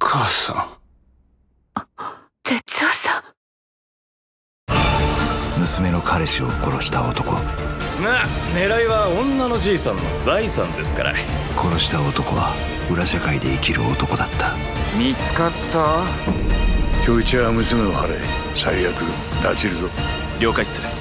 母さん。 哲夫さん。娘の彼氏を殺した男。 まあ狙いは女のじいさんの財産ですから。 殺した男は裏社会で生きる男だった。 見つかった？ 今日一は娘を払え。最悪拉致るぞ。 了解っす。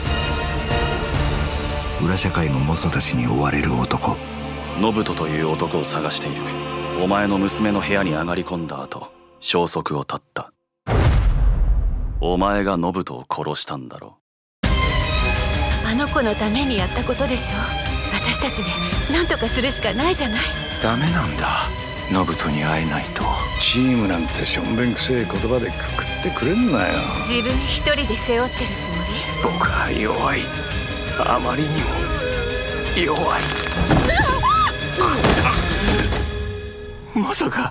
裏社会の猛者たちに追われる男。 ノブトという男を探している。お前の娘の部屋に上がり込んだ後消息を絶った。お前がノブトを殺したんだろう。 あの子のためにやったことでしょ。私たちで何とかするしかないじゃない。 ダメなんだ、ノブトに会えないと。 チームなんてしょんべんくせえ言葉でくくってくれんなよ。 自分一人で背負ってるつもり？ 僕は弱い、あまりにも弱い。まさか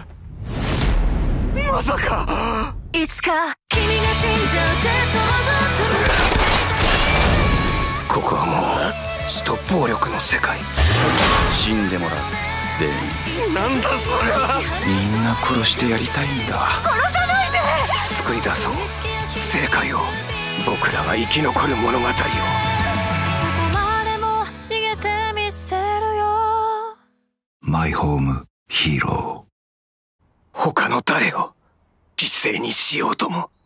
いつか君が死んじゃって想像する。 ここはもう血と暴力の世界。 死んでもらう、全員。 なんだそれは。みんな殺してやりたいんだ。 殺さないで。 作り出そう正解を。僕らが生き残る物語を。 マイホームヒーロー。 他の誰を犠牲にしようとも。